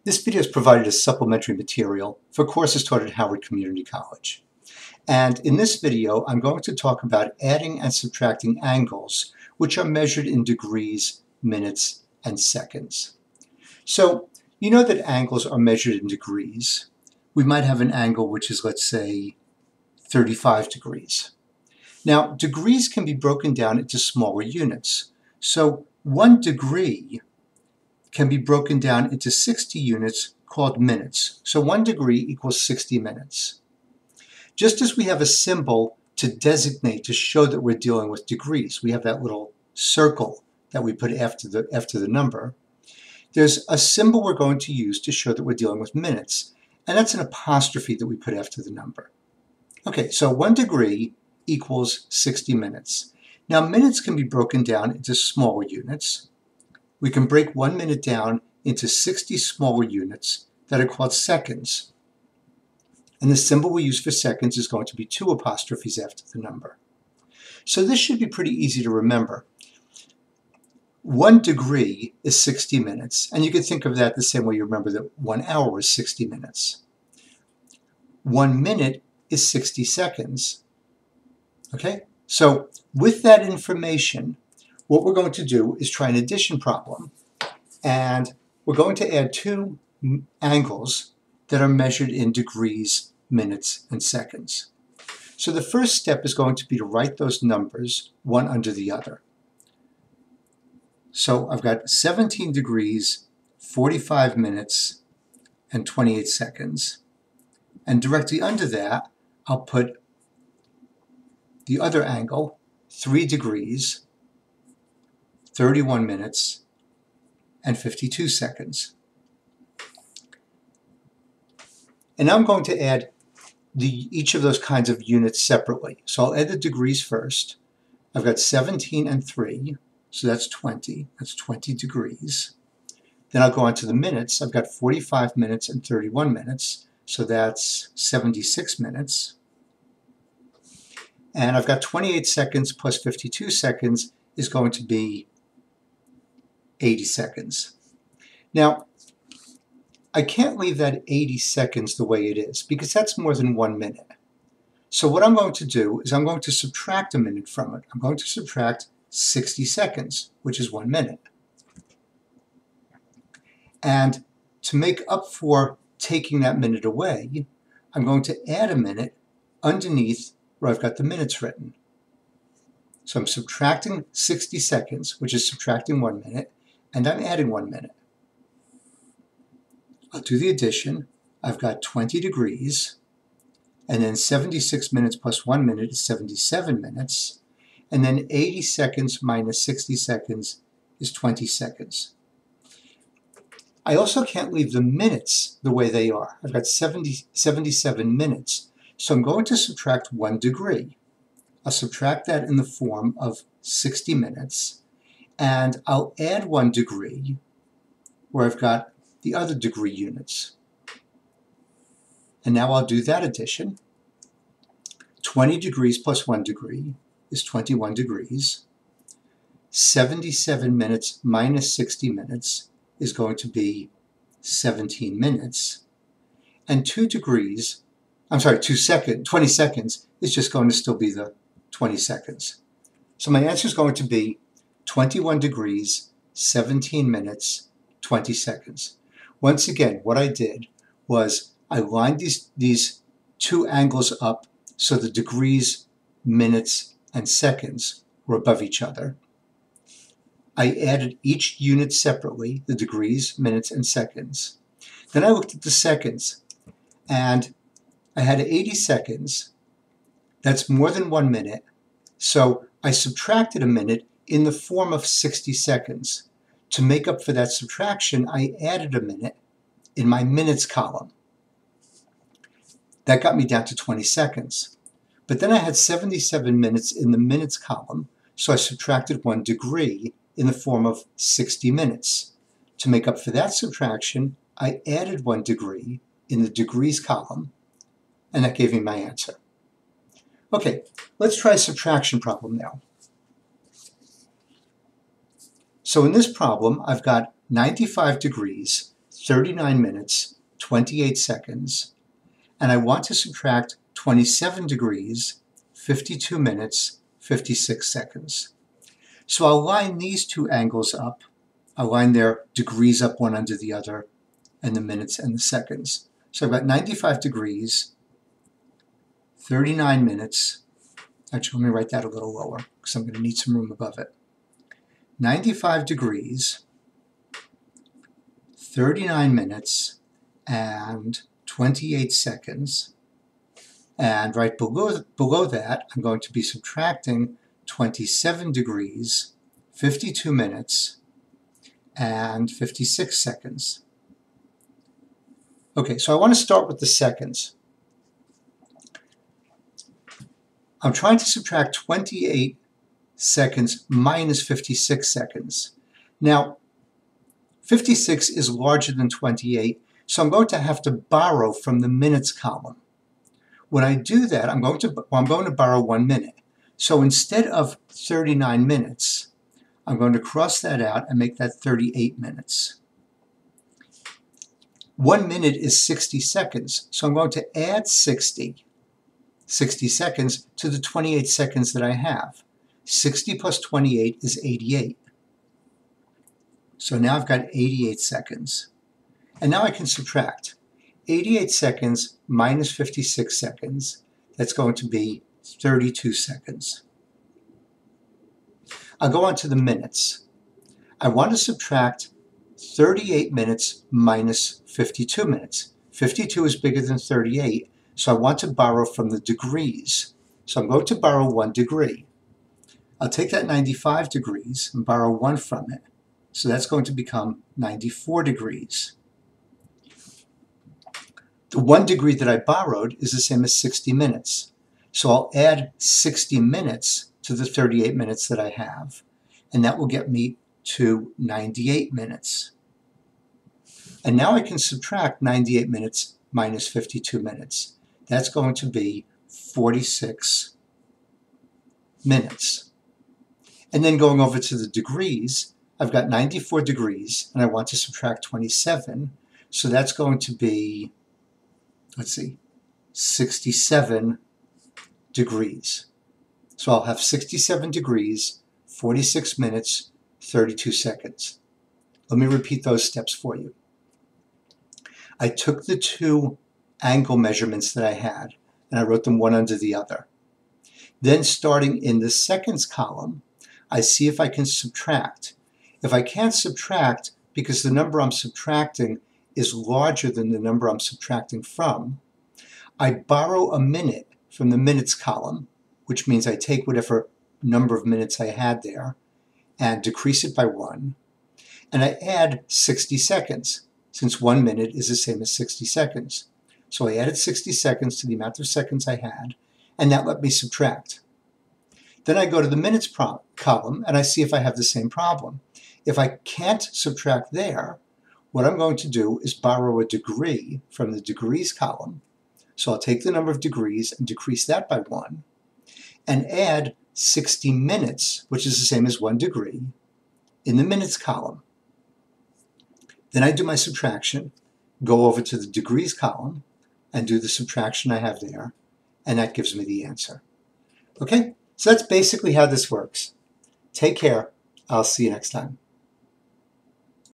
This video is provided as supplementary material for courses taught at Howard Community College. And in this video, I'm going to talk about adding and subtracting angles, which are measured in degrees, minutes, and seconds. So, you know that angles are measured in degrees. We might have an angle which is, let's say, 35 degrees. Now, degrees can be broken down into smaller units. So, 1 degree can be broken down into 60 units called minutes. So 1 degree equals 60 minutes. Just as we have a symbol to designate, to show that we're dealing with degrees, we have that little circle that we put after the number, there's a symbol we're going to use to show that we're dealing with minutes, and that's an apostrophe that we put after the number. Okay, so 1 degree equals 60 minutes. Now minutes can be broken down into smaller units. We can break 1 minute down into 60 smaller units that are called seconds. And the symbol we use for seconds is going to be 2 apostrophes after the number. So this should be pretty easy to remember. 1 degree is 60 minutes, and you can think of that the same way you remember that 1 hour is 60 minutes. 1 minute is 60 seconds. Okay? So with that information, what we're going to do is try an addition problem, and we're going to add 2 angles that are measured in degrees, minutes, and seconds. So the first step is going to be to write those numbers one under the other. So I've got 17 degrees, 45 minutes, and 28 seconds. And directly under that, I'll put the other angle, 3 degrees, 31 minutes, and 52 seconds. And now I'm going to add each of those kinds of units separately. So I'll add the degrees first. I've got 17 and 3, so that's 20. That's 20 degrees. Then I'll go on to the minutes. I've got 45 minutes and 31 minutes, so that's 76 minutes. And I've got 28 seconds plus 52 seconds is going to be 80 seconds. Now, I can't leave that 80 seconds the way it is because that's more than 1 minute. So what I'm going to do is I'm going to subtract a minute from it. I'm going to subtract 60 seconds, which is 1 minute. And to make up for taking that minute away, I'm going to add a minute underneath where I've got the minutes written. So I'm subtracting 60 seconds, which is subtracting 1 minute, and I'm adding 1 minute. I'll do the addition. I've got 20 degrees, and then 76 minutes plus 1 minute is 77 minutes, and then 80 seconds minus 60 seconds is 20 seconds. I also can't leave the minutes the way they are. I've got 77 minutes, so I'm going to subtract 1 degree. I'll subtract that in the form of 60 minutes, and I'll add 1 degree where I've got the other degree units. And now I'll do that addition. 20 degrees plus 1 degree is 21 degrees. 77 minutes minus 60 minutes is going to be 17 minutes. And 20 seconds is just going to still be the 20 seconds. So my answer is going to be 21 degrees, 17 minutes, 20 seconds. Once again, what I did was I lined these 2 angles up so the degrees, minutes, and seconds were above each other. I added each unit separately, the degrees, minutes, and seconds. Then I looked at the seconds, and I had 80 seconds. That's more than 1 minute. So I subtracted a minute in the form of 60 seconds. To make up for that subtraction, I added a minute in my minutes column. That got me down to 20 seconds. But then I had 77 minutes in the minutes column, so I subtracted 1 degree in the form of 60 minutes. To make up for that subtraction, I added 1 degree in the degrees column, and that gave me my answer. Okay, let's try a subtraction problem now. So in this problem, I've got 95 degrees, 39 minutes, 28 seconds, and I want to subtract 27 degrees, 52 minutes, 56 seconds. So I'll line these two angles up. I'll line their degrees up one under the other, and the minutes and the seconds. So I've got 95 degrees, 39 minutes. Actually, let me write that a little lower because I'm going to need some room above it. 95 degrees, 39 minutes, and 28 seconds. And right below that, I'm going to be subtracting 27 degrees, 52 minutes, and 56 seconds. Okay, so I want to start with the seconds. I'm trying to subtract 28 seconds minus 56 seconds. Now, 56 is larger than 28, so I'm going to have to borrow from the minutes column. When I do that, I'm going to borrow 1 minute. So instead of 39 minutes, I'm going to cross that out and make that 38 minutes. 1 minute is 60 seconds, so I'm going to add 60 seconds to the 28 seconds that I have. 60 plus 28 is 88. So now I've got 88 seconds. And now I can subtract. 88 seconds minus 56 seconds, that's going to be 32 seconds. I'll go on to the minutes. I want to subtract 38 minutes minus 52 minutes. 52 is bigger than 38, so I want to borrow from the degrees. So I'm going to borrow 1 degree. I'll take that 95 degrees and borrow 1 from it. So that's going to become 94 degrees. The 1 degree that I borrowed is the same as 60 minutes. So I'll add 60 minutes to the 38 minutes that I have, and that will get me to 98 minutes. And now I can subtract 98 minutes minus 52 minutes. That's going to be 46 minutes. And then going over to the degrees, I've got 94 degrees, and I want to subtract 27. So that's going to be, let's see, 67 degrees. So I'll have 67 degrees, 46 minutes, 32 seconds. Let me repeat those steps for you. I took the 2 angle measurements that I had, and I wrote them one under the other. Then starting in the seconds column, I see if I can subtract. If I can't subtract because the number I'm subtracting is larger than the number I'm subtracting from, I borrow a minute from the minutes column, which means I take whatever number of minutes I had there and decrease it by 1, and I add 60 seconds, since 1 minute is the same as 60 seconds. So I added 60 seconds to the amount of seconds I had, and that let me subtract. Then I go to the minutes column and I see if I have the same problem. If I can't subtract there, what I'm going to do is borrow a degree from the degrees column. So I'll take the number of degrees and decrease that by 1, and add 60 minutes, which is the same as 1 degree, in the minutes column. Then I do my subtraction, go over to the degrees column, and do the subtraction I have there, and that gives me the answer. Okay, so that's basically how this works. Take care. I'll see you next time.